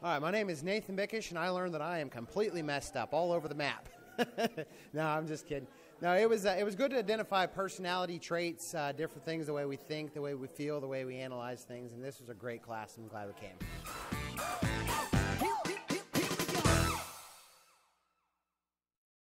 All right, my name is Nathan Bickish, and I learned that I am completely messed up all over the map. No, I'm just kidding. No, it was good to identify personality traits, different things, the way we think, the way we feel, the way we analyze things, and this was a great class. I'm glad we came.